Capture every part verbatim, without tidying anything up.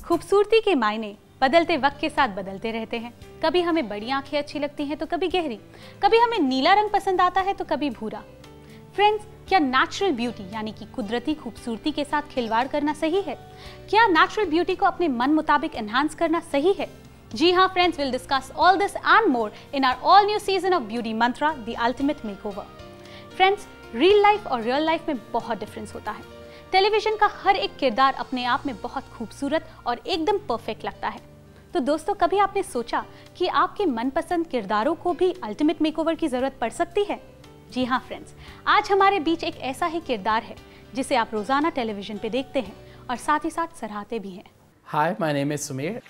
खूबसूरती के मायने बदलते वक्त के साथ बदलते रहते हैं। कभी हमें बड़ी आंखें अच्छी लगती हैं तो कभी गहरी, कभी हमें नीला रंग पसंद आता है तो कभी भूरा। फ्रेंड्स, क्या नेचुरल ब्यूटी यानी कि कुदरती खूबसूरती के साथ खिलवाड़ करना सही है? क्या नेचुरल ब्यूटी को अपने मन मुताबिक एनहांस करना सही है? जी हाँ friends, will discuss all this and more in our all new season of Beauty Mantra, the ultimate makeover. Friends, real life और रियल लाइफ में बहुत डिफरेंस होता है। टेलीविजन का हर एक किरदार अपने आप में बहुत खूबसूरत और एकदम परफेक्ट लगता है। तो दोस्तों, कभी आपने सोचा कि आपके मनपसंद किरदारों को भी अल्टीमेट मेकओवर की जरूरत पड़ सकती है? जी हाँ फ्रेंड्स, आज हमारे बीच एक ऐसा ही किरदार है जिसे आप रोजाना टेलीविजन पे देखते हैं और साथ ही साथ सराहते भी हैं। Hi, my name is Sumer.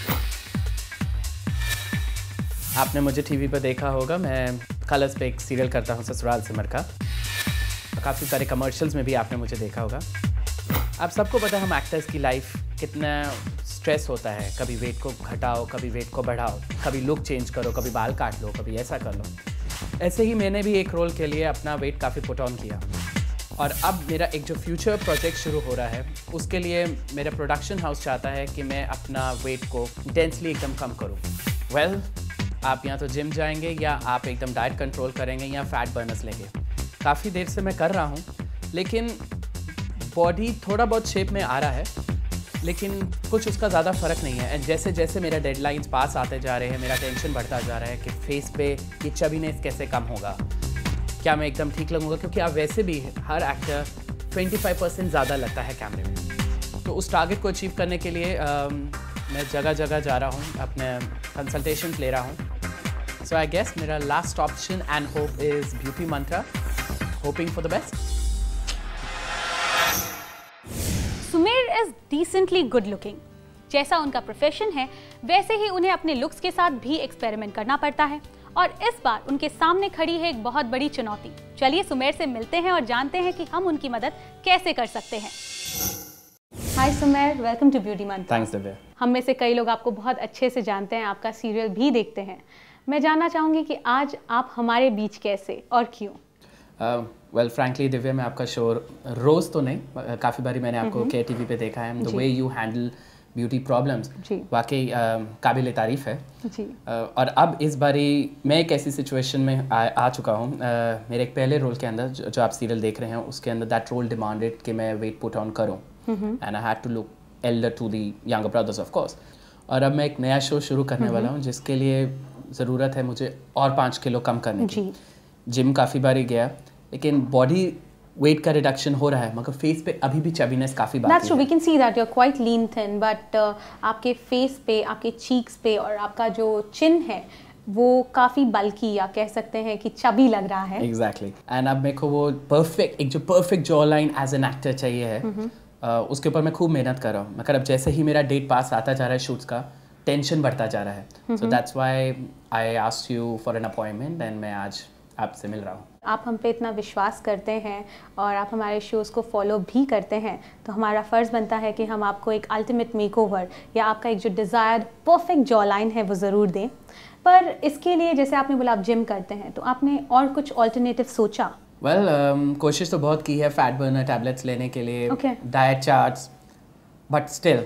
आपने मुझे टीवी पर देखा होगा, मैं कलर्स पे एक सीरियल करता हूँ, ससुराल सिमर का। काफ़ी सारे कमर्शियल्स में भी आपने मुझे देखा होगा। आप सबको पता है हम एक्टर्स की लाइफ कितना स्ट्रेस होता है। कभी वेट को घटाओ, कभी वेट को बढ़ाओ, कभी लुक चेंज करो, कभी बाल काट लो, कभी ऐसा कर लो। ऐसे ही मैंने भी एक रोल के लिए अपना वेट काफ़ी पुट ऑन किया और अब मेरा एक जो फ्यूचर प्रोजेक्ट शुरू हो रहा है उसके लिए मेरा प्रोडक्शन हाउस चाहता है कि मैं अपना वेट को इंटेंसली एकदम कम करूँ। वेल well, आप या तो जिम जाएंगे या आप एकदम डाइट कंट्रोल करेंगे या फैट बर्नर्स लेंगे। काफ़ी देर से मैं कर रहा हूँ, लेकिन बॉडी थोड़ा बहुत शेप में आ रहा है, लेकिन कुछ उसका ज़्यादा फ़र्क नहीं है। एंड जैसे जैसे मेरा डेडलाइंस पास आते जा रहे हैं, मेरा टेंशन बढ़ता जा रहा है कि फेस पे ये चबीनेस कैसे कम होगा, क्या मैं एकदम ठीक लगूंगा, क्योंकि आप वैसे भी हर एक्टर पच्चीस परसेंट ज़्यादा लगता है कैमरे में। तो उस टारगेट को अचीव करने के लिए आ, मैं जगह जगह जा रहा हूँ, अपने कंसल्टेशंस ले रहा हूँ। सो आई गेस मेरा last option and hope is Beauty Mantra, hoping for the best. Sumer is decently good looking. जैसा उनका प्रोफेशन है वैसे ही उन्हें अपने लुक्स के साथ भी एक्सपेरिमेंट करना पड़ता है और इस बार उनके सामने खड़ी है एक बहुत बड़ी चुनौती। चलिए सुमेर से मिलते हैं और जानते हैं कि हम उनकी मदद कैसे कर सकते हैं। Hi Sumer, welcome to Beauty Mantra. Thanks Divya. हम में से कई लोग आपको बहुत अच्छे से जानते हैं, आपका सीरियल भी देखते हैं। मैं जानना चाहूँगी कि आज आप हमारे बीच कैसे और क्यों? वेल फ्रैंकली दिव्या, मैं आपका शो रोज़ तो नहीं, काफ़ी बारी मैंने आपको के टीवी पे देखा है। The way you handle beauty problems वाकई काबिल तारीफ़ है जी। uh, और अब इस बारी मैं एक ऐसी सिचुएशन में आ, आ चुका हूँ। uh, मेरे एक पहले रोल के अंदर जो, जो आप सीरियल देख रहे हैं उसके अंदर दैट रोल डिमांडेड कि मैं वेट पुट ऑन करूँ and I had to look elder to the younger brothers of course. और अब मैं एक नया शो शुरू करने वाला हूँ जिसके लिए ज़रूरत है मुझे और पाँच किलो कम करने की। जिम काफ़ी बारी गया, लेकिन बॉडी वेट का रिडक्शन हो रहा है, मगर फेस पे अभी भी चबीनेस काफ़ी बाकी है। That's true, we can see that you're quite lean thin, but uh, आपके फेस पे, आपके चीक्स पे और आपका जो चिन है वो काफ़ी बल्की या कह सकते हैं कि चबी लग रहा है। Exactly. एंड अब मेरे को वो परफेक्ट एक जो perfect jaw line as an actor चाहिए है, uh, उसके ऊपर मैं खूब मेहनत कर रहा हूँ। मगर अब जैसे ही मेरा डेट पास आता जा रहा है शूट्स का, टेंशन बढ़ता जा रहा है। So that's why I asked you for an appointment and मैं आज आपसे मिल रहा हूँ। आप हम पे इतना विश्वास करते हैं और आप हमारे शोज़ को फॉलो भी करते हैं, तो हमारा फ़र्ज़ बनता है कि हम आपको एक अल्टीमेट मेकओवर या आपका एक जो डिज़ायर्ड परफेक्ट जॉ लाइन है वो ज़रूर दें। पर इसके लिए जैसे आपने बोला आप जिम करते हैं, तो आपने और कुछ ऑल्टरनेटिव सोचा? वेल well, um, कोशिश तो बहुत की है फैट बर्नर टैबलेट्स लेने के लिए, डाइट चार्ट्स, बट स्टिल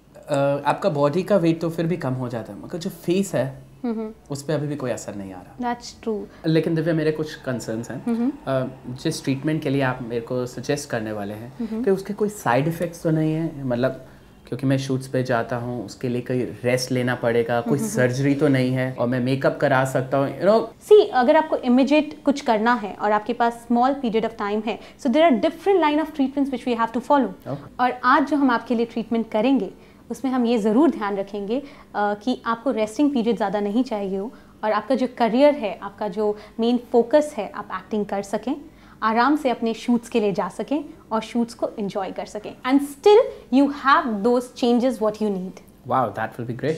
आपका बॉडी का वेट तो फिर भी कम हो जाता है, मगर जो फेस है उस पर अभी भी कोई असर नहीं आ रहा। That's true. लेकिन दिव्या, मेरे कुछ कंसर्न्स हैं। uh, जिस ट्रीटमेंट के लिए आप मेरे को सजेस्ट करने वाले हैं कि उसके कोई साइड इफ़ेक्ट्स तो नहीं है? मतलब क्योंकि मैं शूट्स पे जाता हूँ, उसके लिए कोई रेस्ट लेना पड़ेगा, कोई सर्जरी तो नहीं है और मैं मेकअप करा सकता हूँ, यू नो। सी, अगर आपको इमीडिएट कुछ करना है और आपके पास स्मॉल पीरियड ऑफ टाइम है, so there are different line of treatments which we have to follow. और आज जो हम आपके लिए ट्रीटमेंट करेंगे उसमें हम ये ज़रूर ध्यान रखेंगे uh, कि आपको रेस्टिंग पीरियड ज़्यादा नहीं चाहिए हो और आपका जो करियर है, आपका जो मेन फोकस है, आप एक्टिंग कर सकें, आराम से अपने शूट्स के लिए जा सकें और शूट्स को एंजॉय कर सकें and still you have those changes what you need. Wow, that will be great.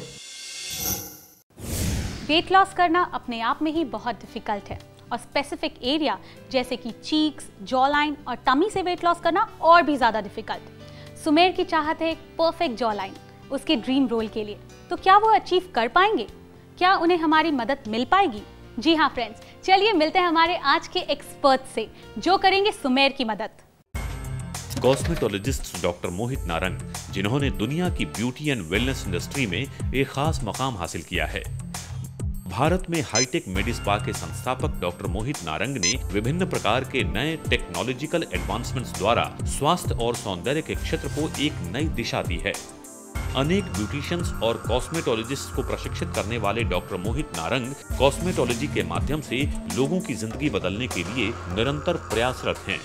Weight loss करना अपने आप में ही बहुत डिफिकल्ट है और स्पेसिफिक एरिया जैसे कि चीक्स, जॉ लाइन और टमी से वेट लॉस करना और भी ज़्यादा डिफिकल्ट। सुमेर की चाहत है एक परफेक्ट जॉ लाइन उसके ड्रीम रोल के लिए, तो क्या वो अचीव कर पाएंगे? क्या उन्हें हमारी मदद मिल पाएगी? जी हाँ फ्रेंड्स, चलिए मिलते हैं हमारे आज के एक्सपर्ट से जो करेंगे सुमेर की मदद। कॉस्मेटोलॉजिस्ट डॉक्टर मोहित नारंग, जिन्होंने दुनिया की ब्यूटी एंड वेलनेस इंडस्ट्री में एक खास मकाम हासिल किया है। भारत में हाईटेक मेडिस्पा के संस्थापक डॉक्टर मोहित नारंग ने विभिन्न प्रकार के नए टेक्नोलॉजिकल एडवांसमेंट्स द्वारा स्वास्थ्य और सौंदर्य के क्षेत्र को एक नई दिशा दी है। अनेक ब्यूटिशियंस और कॉस्मेटोलॉजिस्ट को प्रशिक्षित करने वाले डॉक्टर मोहित नारंग कॉस्मेटोलॉजी के माध्यम से लोगों की जिंदगी बदलने के लिए निरंतर प्रयासरत हैं।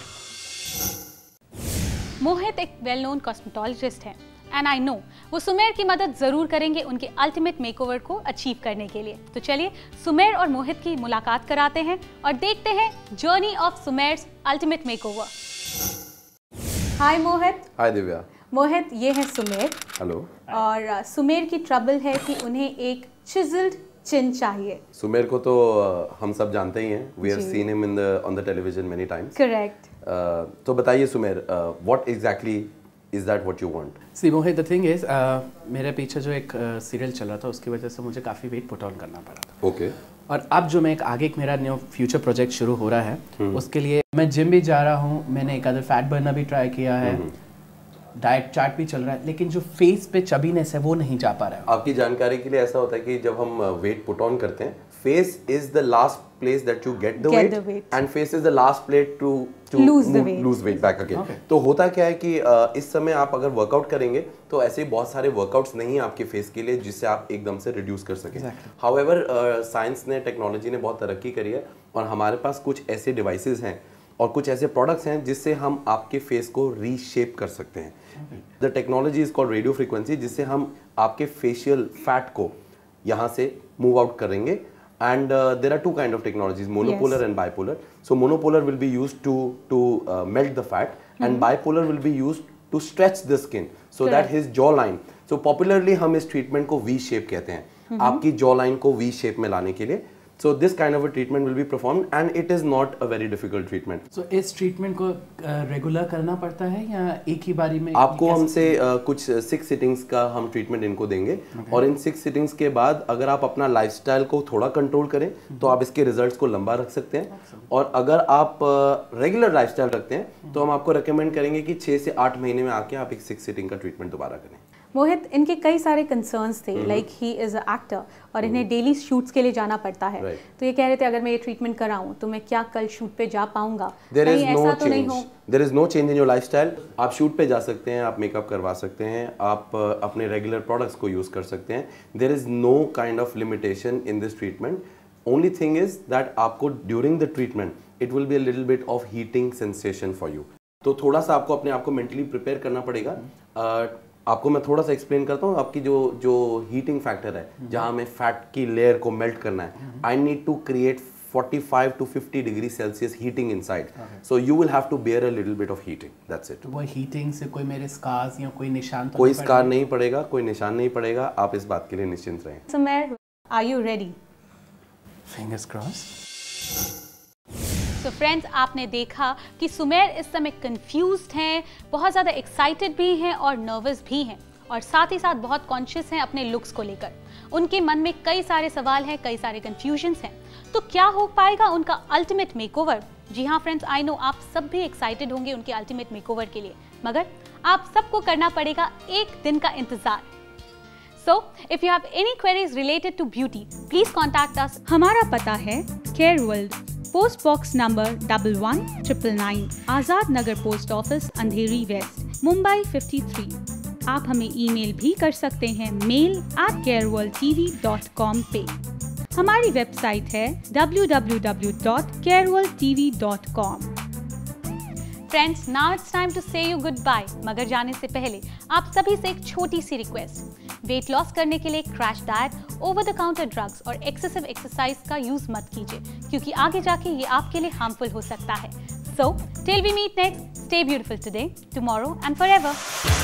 मोहित एक वेल नोन कॉस्मेटोलॉजिस्ट हैं एंड आई नो वो सुमेर की मदद जरूर करेंगे उनके अल्टीमेट मेकओवर को अचीव करने के लिए। तो चलिए सुमेर और मोहित की मुलाकात कराते हैं और देखते हैं journey of Sumer's ultimate makeover. Hi Mohit. Hi Divya. Mohit, ये है सुमेर। हेलो। और uh, सुमेर की ट्रबल है कि उन्हें एक चिजल्ड चिन चाहिए। सुमेर को तो uh, हम सब जानते ही हैं। We have seen him in the on the television many times. Correct. तो बताइए Sumer, what exactly is that what you want? See Mohit, the thing is मेरे पीछे जो एक सीरियल uh, चल रहा था उसकी वजह से मुझे काफ़ी वेट पुट ऑन करना पड़ा था। Okay okay. और अब जो मैं एक आगे एक मेरा न्यू फ्यूचर प्रोजेक्ट शुरू हो रहा है उसके लिए मैं जिम भी जा रहा हूँ, मैंने एक अदर फैट बर्नर भी ट्राई किया है, डाइट चार्ट भी चल रहा है, लेकिन जो फेस पे चबीनेस है वो नहीं जा पा रहा है। आपकी जानकारी के लिए ऐसा होता है कि जब हम वेट पुट ऑन करते हैं, face is the last place that you get the weight and face is the last place to to lose weight back again. तो होता क्या है कि uh, इस समय आप अगर वर्कआउट करेंगे तो ऐसे बहुत सारे वर्कआउट्स नहीं है आपके फेस के लिए जिससे आप एकदम से रिड्यूस कर सकें। हाउएवर साइंस ने, टेक्नोलॉजी ने बहुत तरक्की करी है और हमारे पास कुछ ऐसे डिवाइसेस हैं और कुछ ऐसे प्रोडक्ट्स हैं जिससे हम आपके फेस को रीशेप कर सकते हैं। The technology is called radio frequency, जिससे हम आपके फेशियल फैट को यहाँ से मूव आउट करेंगे। And there are two kind of technologies, monopolar and bipolar. So monopolar will be used to to melt the fat and bipolar will be used to stretch the skin so that his jaw line. So popularly हम इस treatment को V shape कहते हैं, mm-hmm. आपकी jaw line को V shape में लाने के लिए। So this kind of a treatment will be performed and it is not a very difficult treatment. So इस treatment को रेगुलर uh, करना पड़ता है या एक ही बारी में? आपको हमसे uh, कुछ सिक्स सिटिंग्स का हम ट्रीटमेंट इनको देंगे okay. और इन सिक्स सिटिंग्स के बाद अगर आप अपना लाइफस्टाइल को थोड़ा कंट्रोल करें mm-hmm. तो आप इसके रिजल्ट्स को लंबा रख सकते हैं okay. और अगर आप रेगुलर uh, लाइफस्टाइल रखते हैं mm-hmm. तो हम आपको रेकमेंड करेंगे कि छः से आठ महीने में आके आप एक सिक्स सिटिंग का ट्रीटमेंट दोबारा करें। मोहित, इनके कई सारे कंसर्न्स थे, like he is a actor और इन्हें डेली शूट्स के लिए जाना पड़ता है। right. तो ये कह रहे थे अगर मैं ये ट्रीटमेंट कराऊं तो मैं क्या कल शूट पे जा पाऊंगा? कहीं ऐसा तो नहीं हो? There is no change in your lifestyle. आप शूट पे जा सकते हैं, आप मेकअप करवा सकते हैं, आप अपने रेगुलर प्रोडक्ट्स को यूज कर सकते हैं। There is no kind of limitation in this treatment. Only thing is that आपको during the treatment it will be a little bit of heating sensation for you. तो थोड़ा सा आपको अपने आप को मेंटली प्रिपेयर करना पड़ेगा। uh, आपको मैं थोड़ा सा एक्सप्लेन करता हूँ। आपकी जो जो हीटिंग फैक्टर है, जहाँ हमें फैट की लेयर को मेल्ट करना है, I need to create forty-five to fifty degree Celsius heating inside, so you will have to bear a little bit of heating, that's it. वो हीटिंग से कोई मेरे स्कार्स या कोई निशान तो कोई स्कार नहीं पड़ेगा, कोई निशान नहीं पड़ेगा, आप इस बात के लिए निश्चिंत रहें। Sumer, are you ready? Fingers crossed. तो फ्रेंड्स, आपने देखा कि सुमेर इस समय कंफ्यूज्ड हैं, बहुत ज़्यादा एक्साइटेड भी हैं और नर्वस भी हैं और साथ ही साथ बहुत कॉन्शियस हैं अपने लुक्स को लेकर। उनके मन में कई सारे सवाल हैं, कई सारे कंफ्यूजन्स हैं। तो क्या हो पाएगा उनका अल्टीमेट मेकओवर? जी हाँ फ्रेंड्स, आई नो आप सब भी एक्साइटेड होंगे उनके अल्टीमेट मेकओवर के लिए, मगर आप सबको करना पड़ेगा एक दिन का इंतजार। So, if you have any queries related to beauty, please contact us. हमारा पता है care world, post box number double one triple nine, Azad Nagar post office, Andheri west, Mumbai fifty three. आप हमें ईमेल भी कर सकते हैं mail at care world T V dot com पे। हमारी वेबसाइट है W W W dot care world T V dot com. Friends, now it's time to say you good bye. मगर जाने से पहले आप सभी से एक छोटी सी रिक्वेस्ट, वेट लॉस करने के लिए crash diet, over the counter drugs और एक्सेसिव एक्सरसाइज का यूज मत कीजिए, क्योंकि आगे जाके ये आपके लिए हार्मफुल हो सकता है। So till we meet next, stay beautiful today, tomorrow and forever.